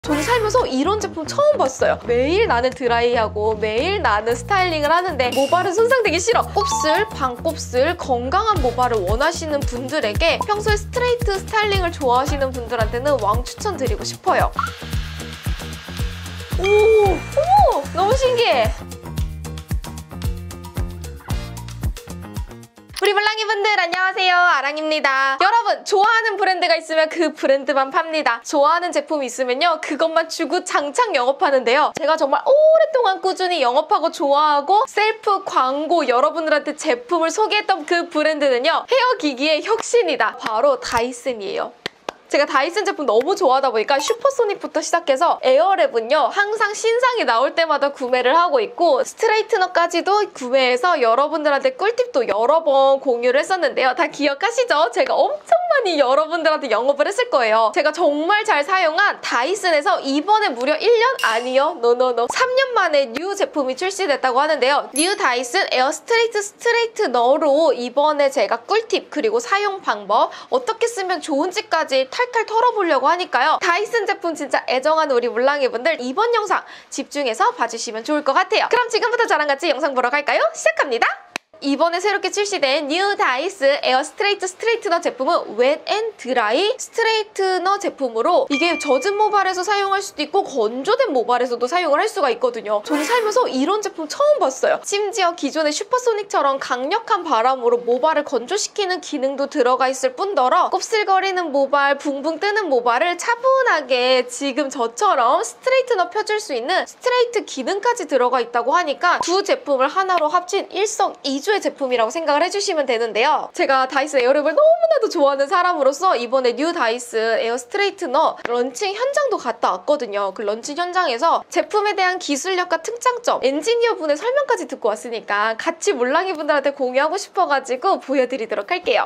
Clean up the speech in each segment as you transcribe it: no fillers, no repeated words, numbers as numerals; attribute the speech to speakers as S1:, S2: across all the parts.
S1: 저는 살면서 이런 제품 처음 봤어요. 매일 나는 드라이하고 매일 나는 스타일링을 하는데 모발은 손상되기 싫어. 곱슬, 반곱슬, 건강한 모발을 원하시는 분들에게 평소에 스트레이트 스타일링을 좋아하시는 분들한테는 왕 추천드리고 싶어요. 오! 어머! 너무 신기해! 우리 물랑이분들 안녕하세요, 아랑입니다. 여러분, 좋아하는 브랜드가 있으면 그 브랜드만 팝니다. 좋아하는 제품이 있으면요, 그것만 주구장창 영업하는데요. 제가 정말 오랫동안 꾸준히 영업하고 좋아하고 셀프 광고 여러분들한테 제품을 소개했던 그 브랜드는요, 헤어기기의 혁신이다. 바로 다이슨이에요. 제가 다이슨 제품 너무 좋아하다 보니까 슈퍼소닉부터 시작해서 에어랩은요, 항상 신상이 나올 때마다 구매를 하고 있고 스트레이트너까지도 구매해서 여러분들한테 꿀팁도 여러 번 공유를 했었는데요. 다 기억하시죠? 제가 엄청 많이 여러분들한테 영업을 했을 거예요. 제가 정말 잘 사용한 다이슨에서 이번에 무려 1년? 아니요. 노노노. 3년 만에 뉴 제품이 출시됐다고 하는데요. 뉴 다이슨 에어 스트레이트너로 이번에 제가 꿀팁 그리고 사용 방법 어떻게 쓰면 좋은지까지 탈탈 털어보려고 하니까요. 다이슨 제품 진짜 애정하는 우리 물랑이분들 이번 영상 집중해서 봐주시면 좋을 것 같아요. 그럼 지금부터 저랑 같이 영상 보러 갈까요? 시작합니다. 이번에 새롭게 출시된 뉴 다이슨 에어 스트레이트너 제품은 웻 앤 드라이 스트레이트너 제품으로 이게 젖은 모발에서 사용할 수도 있고 건조된 모발에서도 사용을 할 수가 있거든요. 저는 살면서 이런 제품 처음 봤어요. 심지어 기존의 슈퍼소닉처럼 강력한 바람으로 모발을 건조시키는 기능도 들어가 있을 뿐더러 곱슬거리는 모발, 붕붕 뜨는 모발을 차분하게 지금 저처럼 스트레이트너 펴줄 수 있는 스트레이트 기능까지 들어가 있다고 하니까 두 제품을 하나로 합친 일석이조의 제품이라고 생각을 해주시면 되는데요. 제가 다이슨 에어랩을 너무나도 좋아하는 사람으로서 이번에 뉴 다이슨 에어 스트레이트너 런칭 현장도 갔다 왔거든요. 그 런칭 현장에서 제품에 대한 기술력과 특장점, 엔지니어분의 설명까지 듣고 왔으니까 같이 물랑이 분들한테 공유하고 싶어가지고 보여드리도록 할게요.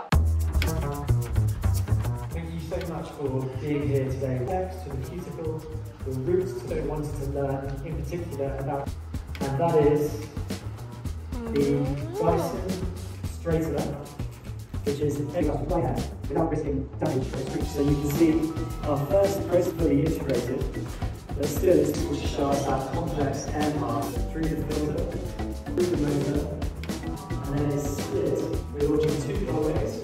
S2: Thank you so much for being here today. Thanks to the cuticle, the roots that I wanted to learn in particular about, and that is the Dyson Straightener, which is taken off the right hand without risking damage to the So you can see our first press fully integrated, but still it's able to show us our complex air path through the filter, through the motor, and then it's split. We're launching two colorways.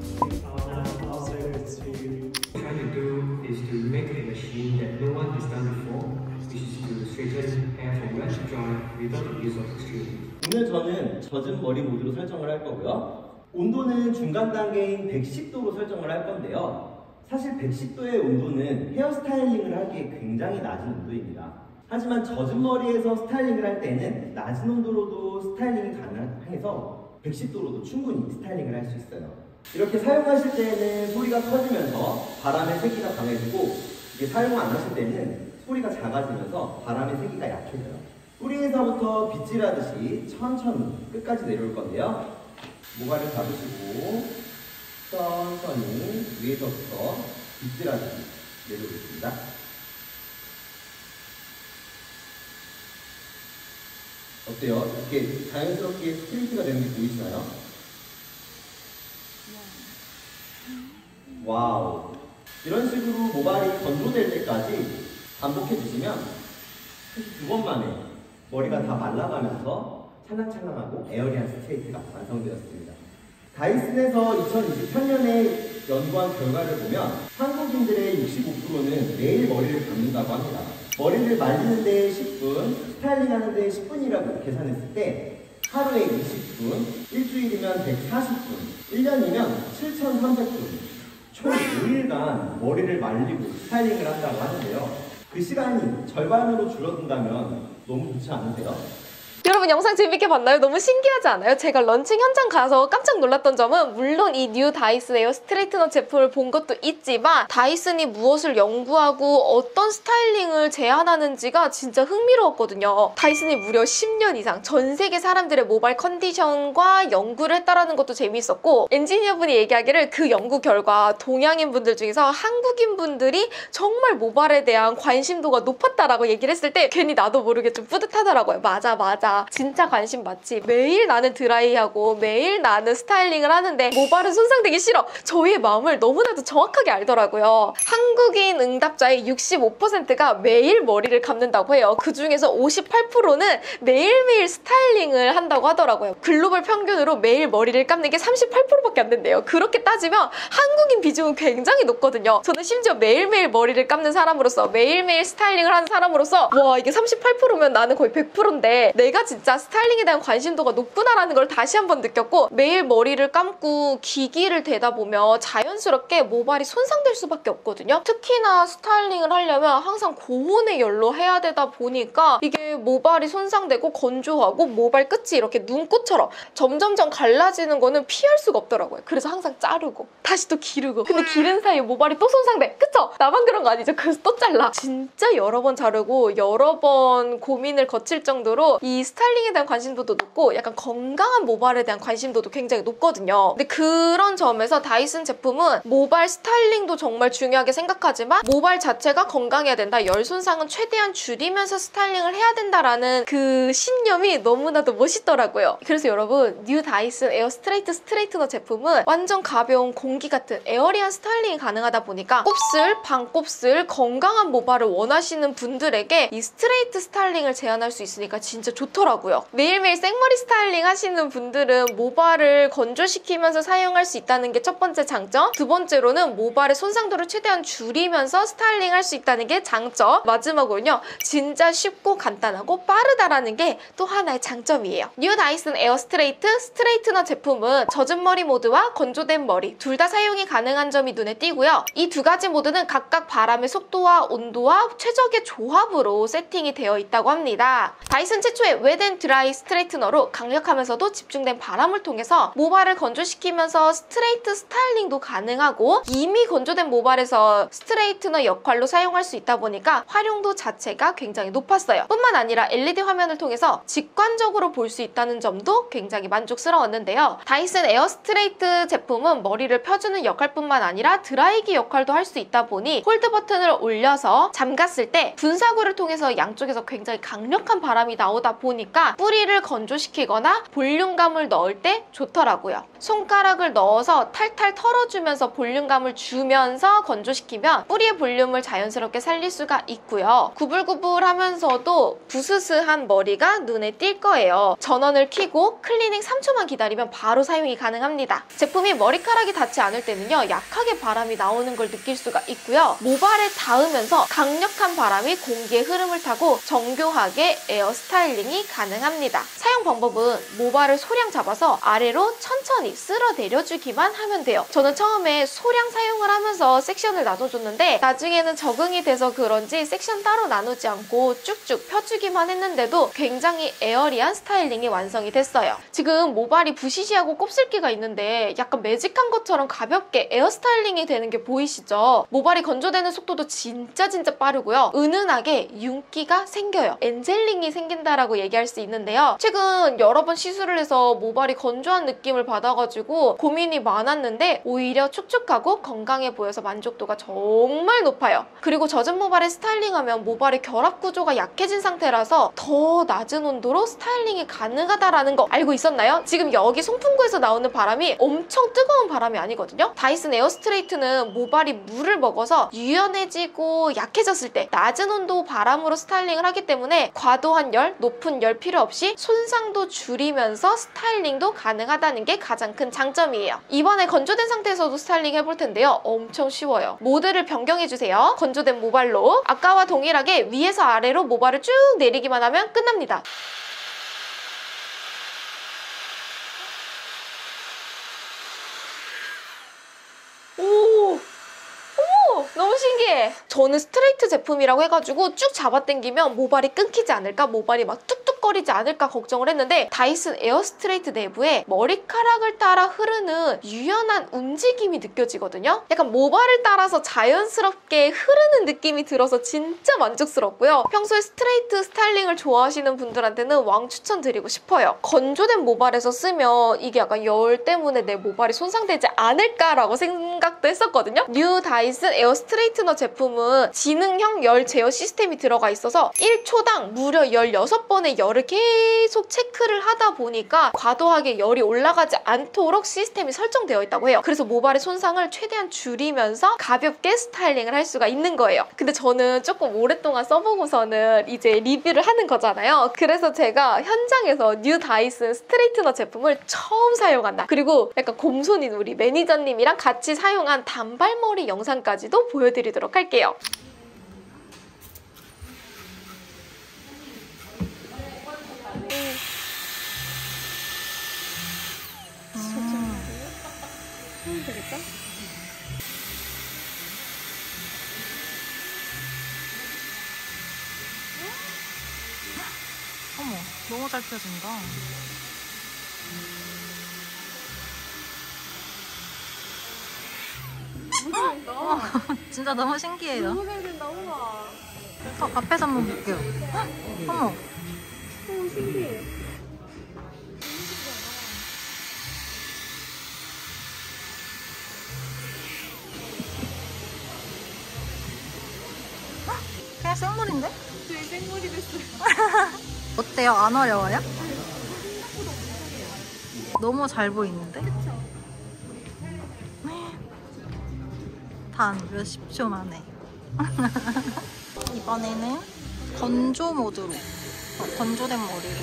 S3: Trying to do is to make a machine that no one has done before, which is to straighten hair from wet to dry without the use of extrusion.
S4: 오늘 저는 젖은 머리 모드로 설정을 할 거고요. 온도는 중간 단계인 110도로 설정을 할 건데요. 사실 110도의 온도는 헤어 스타일링을 하기에 굉장히 낮은 온도입니다. 하지만 젖은 머리에서 스타일링을 할 때는 낮은 온도로도 스타일링이 가능해서 110도로도 충분히 스타일링을 할 수 있어요. 이렇게 사용하실 때는 소리가 커지면서 바람의 세기가 강해지고 이게 사용 안 하실 때는 소리가 작아지면서 바람의 세기가 약해져요. 뿌리에서부터 빗질하듯이 천천히 끝까지 내려올 건데요. 모발을 잡으시고 천천히 위에서부터 빗질하듯이 내려오겠습니다. 어때요? 이렇게 자연스럽게 스트레이트가 되는 게 보이시나요? 와우! 이런 식으로 모발이 건조될 때까지 반복해 주시면 두 번 만에 머리가 다 말라가면서 찰랑찰랑하고 에어리한 스트레이트가 완성되었습니다. 다이슨에서 2023년에 연구한 결과를 보면 한국인들의 65%는 매일 머리를 감는다고 합니다. 머리를 말리는 데 10분, 스타일링하는 데 10분이라고 계산했을 때 하루에 20분, 일주일이면 140분, 1년이면 7,300분 총 5일간 머리를 말리고 스타일링을 한다고 하는데요. 그 시간이 절반으로 줄어든다면 너무 좋지 않으세요?
S1: 여러분 영상 재밌게 봤나요? 너무 신기하지 않아요? 제가 런칭 현장 가서 깜짝 놀랐던 점은 물론 이 뉴 다이슨 에어 스트레이트너 제품을 본 것도 있지만 다이슨이 무엇을 연구하고 어떤 스타일링을 제안하는지가 진짜 흥미로웠거든요. 다이슨이 무려 10년 이상 전 세계 사람들의 모발 컨디션과 연구를 했다는 것도 재미있었고 엔지니어분이 얘기하기를 그 연구 결과 동양인 분들 중에서 한국인 분들이 정말 모발에 대한 관심도가 높았다라고 얘기를 했을 때 괜히 나도 모르게 좀 뿌듯하더라고요. 맞아. 합니다. 진짜 관심 많지. 매일 나는 드라이하고 매일 나는 스타일링을 하는데 모발은 손상되기 싫어. 저희의 마음을 너무나도 정확하게 알더라고요. 한국인 응답자의 65%가 매일 머리를 감는다고 해요. 그 중에서 58%는 매일매일 스타일링을 한다고 하더라고요. 글로벌 평균으로 매일 머리를 감는 게 38%밖에 안 된대요. 그렇게 따지면 한국인 비중은 굉장히 높거든요. 저는 심지어 매일매일 머리를 감는 사람으로서, 매일매일 스타일링을 하는 사람으로서 와, 이게 38%면 나는 거의 100%인데 내가 진짜 스타일링에 대한 관심도가 높구나라는 걸 다시 한번 느꼈고, 매일 머리를 감고 기기를 대다 보면 자연스럽게 모발이 손상될 수밖에 없거든요. 특히나 스타일링을 하려면 항상 고온의 열로 해야 되다 보니까 이게 모발이 손상되고 건조하고 모발 끝이 이렇게 눈꽃처럼 점점점 갈라지는 거는 피할 수가 없더라고요. 그래서 항상 자르고 다시 또 기르고, 근데 기른 사이에 모발이 또 손상돼. 그쵸? 나만 그런 거 아니죠? 그래서 또 잘라. 진짜 여러 번 자르고 여러 번 고민을 거칠 정도로 이 스타일링에 대한 관심도도 높고 약간 건강한 모발에 대한 관심도도 굉장히 높거든요. 근데 그런 점에서 다이슨 제품은 모발 스타일링도 정말 중요하게 생각하지만 모발 자체가 건강해야 된다, 열 손상은 최대한 줄이면서 스타일링을 해야 된다라는 그 신념이 너무나도 멋있더라고요. 그래서 여러분, 뉴 다이슨 에어 스트레이트 스트레이트너 제품은 완전 가벼운 공기 같은 에어리한 스타일링이 가능하다 보니까 곱슬, 반곱슬, 건강한 모발을 원하시는 분들에게 이 스트레이트 스타일링을 제안할 수 있으니까 진짜 좋더라고요. 매일매일 생머리 스타일링 하시는 분들은 모발을 건조시키면서 사용할 수 있다는 게 첫 번째 장점, 두 번째로는 모발의 손상도를 최대한 줄이면서 스타일링 할 수 있다는 게 장점, 마지막으로는요, 진짜 쉽고 간단하고 빠르다라는 게 또 하나의 장점이에요. 뉴 다이슨 에어 스트레이트 스트레이트너 제품은 젖은 머리 모드와 건조된 머리 둘 다 사용이 가능한 점이 눈에 띄고요. 이 두 가지 모드는 각각 바람의 속도와 온도와 최적의 조합으로 세팅이 되어 있다고 합니다. 다이슨 최초의 웻 앤 드라이 스트레이트너로 강력하면서도 집중된 바람을 통해서 모발을 건조시키면서 스트레이트 스타일링도 가능하고, 이미 건조된 모발에서 스트레이트너 역할로 사용할 수 있다 보니까 활용도 자체가 굉장히 높았어요. 뿐만 아니라 LED 화면을 통해서 직관적으로 볼 수 있다는 점도 굉장히 만족스러웠는데요. 다이슨 에어 스트레이트 제품은 머리를 펴주는 역할뿐만 아니라 드라이기 역할도 할 수 있다 보니 홀드 버튼을 올려서 잠갔을 때 분사구를 통해서 양쪽에서 굉장히 강력한 바람이 나오다 보니까 뿌리를 건조시키거나 볼륨감을 넣을 때 좋더라고요. 손가락을 넣어서 탈탈 털어주면서 볼륨감을 주면서 건조시키면 뿌리의 볼륨을 자연스럽게 살릴 수가 있고요. 구불구불하면서도 부스스한 머리가 눈에 띌 거예요. 전원을 켜고 클리닝 3초만 기다리면 바로 사용이 가능합니다. 제품이 머리카락이 닿지 않을 때는요, 약하게 바람이 나오는 걸 느낄 수가 있고요. 모발에 닿으면서 강력한 바람이 공기의 흐름을 타고 정교하게 에어 스타일링이 가능합니다. 사용 방법은 모발을 소량 잡아서 아래로 천천히 쓸어 내려주기만 하면 돼요. 저는 처음에 소량 사용을 하면서 섹션을 나눠줬는데 나중에는 적응이 돼서 그런지 섹션 따로 나누지 않고 쭉쭉 펴주기만 했는데도 굉장히 에어리한 스타일링이 완성이 됐어요. 지금 모발이 부시시하고 곱슬기가 있는데 약간 매직한 것처럼 가볍게 에어 스타일링이 되는 게 보이시죠? 모발이 건조되는 속도도 진짜 빠르고요. 은은하게 윤기가 생겨요. 엔젤링이 생긴다라고 얘기할 수 있는데요. 최근 여러 번 시술을 해서 모발이 건조한 느낌을 받아가지고 고민이 많았는데 오히려 촉촉하고 건강해 보여서 만족도가 정말 높아요. 그리고 젖은 모발에 스타일링하면 모발의 결합 구조가 약해진 상태라서 더 낮은 온도로 스타일링이 가능하다라는 거 알고 있었나요? 지금 여기 송풍구에서 나오는 바람이 엄청 뜨거운 바람이 아니거든요. 다이슨 에어 스트레이트는 모발이 물을 먹어서 유연해지고 약해졌을 때 낮은 온도 바람으로 스타일링을 하기 때문에 과도한 열, 높은 열 필요 없이 손상도 줄이면서 스타일링도 가능하다는 게 가장 큰 장점이에요. 이번에 건조된 상태에서도 스타일링 해볼 텐데요. 엄청 쉬워요. 모드를 변경해주세요. 건조된 모발로 아까와 동일하게 위에서 아래로 모발을 쭉 내리기만 하면 끝납니다. 너무 신기해. 저는 스트레이트 제품이라고 해가지고 쭉 잡아당기면 모발이 끊기지 않을까, 모발이 막 뚝뚝거리지 않을까 걱정을 했는데 다이슨 에어 스트레이트 내부에 머리카락을 따라 흐르는 유연한 움직임이 느껴지거든요. 약간 모발을 따라서 자연스럽게 흐르는 느낌이 들어서 진짜 만족스럽고요. 평소에 스트레이트 스타일링을 좋아하시는 분들한테는 왕 추천드리고 싶어요. 건조된 모발에서 쓰면 이게 약간 열 때문에 내 모발이 손상되지 않을까라고 생각도 했었거든요. 뉴 다이슨 에어 스트레이트너 제품은 지능형 열 제어 시스템이 들어가 있어서 1초당 무려 16번의 열을 거를 계속 체크를 하다 보니까 과도하게 열이 올라가지 않도록 시스템이 설정되어 있다고 해요. 그래서 모발의 손상을 최대한 줄이면서 가볍게 스타일링을 할 수가 있는 거예요. 근데 저는 조금 오랫동안 써보고서는 이제 리뷰를 하는 거잖아요. 그래서 제가 현장에서 뉴 다이슨 스트레이트너 제품을 처음 사용한다. 그리고 약간 곰손인 우리 매니저님이랑 같이 사용한 단발머리 영상까지도 보여드리도록 할게요. 되겠다?
S5: 어머, 너무 잘 펴진다. 진짜 너무 신기해요.
S1: 너무 잘 된다, 우와.
S5: 앞에서 한번 볼게요. 어머.
S1: 너무 신기해.
S5: 그냥 생물인데?
S1: 저희 생물이 됐어요.
S5: 어때요? 안 어려워요? 너무 잘 보이는데? 단 몇십 초 만에. 이번에는 건조 모드로 건조된 머리를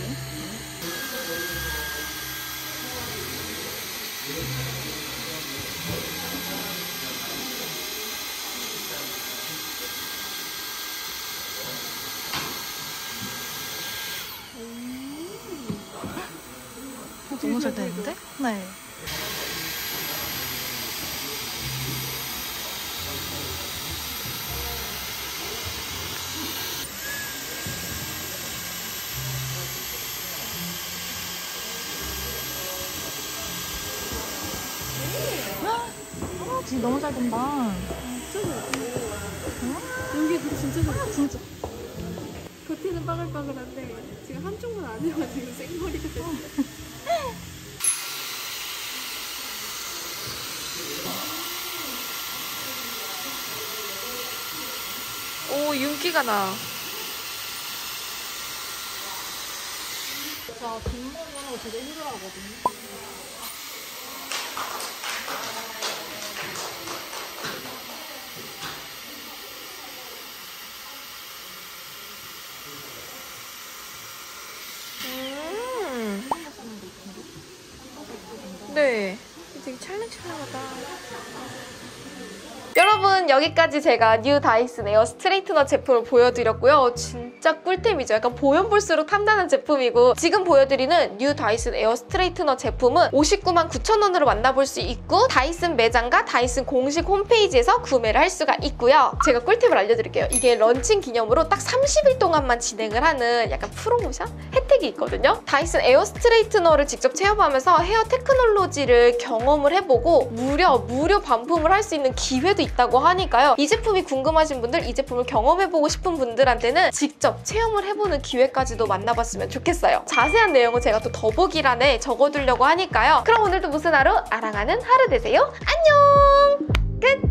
S5: 너무 잘 되는데? 네. 진짜 너무 잘 된다.
S1: 여기도 진짜 좋다.
S5: 진짜.
S1: 겉에는 빠글빠글한데 지금 한쪽만 안 해가지고 생머리가 됐어요. 오, 윤기가 나.
S5: 저 뒷머리 하는 거 되게 힘들어하거든요.
S1: 네, 되게 찰랑찰랑하다. 여러분, 여기까지 제가 뉴 다이슨 에어 스트레이트너 제품을 보여드렸고요. 진짜 꿀템이죠. 약간 보면 볼수록 탐나는 제품이고, 지금 보여드리는 뉴 다이슨 에어 스트레이트너 제품은 59만 9천 원으로 만나볼 수 있고, 다이슨 매장과 다이슨 공식 홈페이지에서 구매를 할 수가 있고요. 제가 꿀팁을 알려드릴게요. 이게 런칭 기념으로 딱 30일 동안만 진행을 하는 약간 프로모션 혜택이 있거든요. 다이슨 에어 스트레이트너를 직접 체험하면서 헤어 테크놀로지를 경험을 해보고 무료 반품을 할 수 있는 기회도 있다고 하니까요. 이 제품이 궁금하신 분들, 이 제품을 경험해보고 싶은 분들한테는 직접 체험을 해보는 기회까지도 만나봤으면 좋겠어요. 자세한 내용은 제가 또 더보기란에 적어두려고 하니까요. 그럼 오늘도 무슨 하루? 아랑하는 하루 되세요. 안녕! 끝!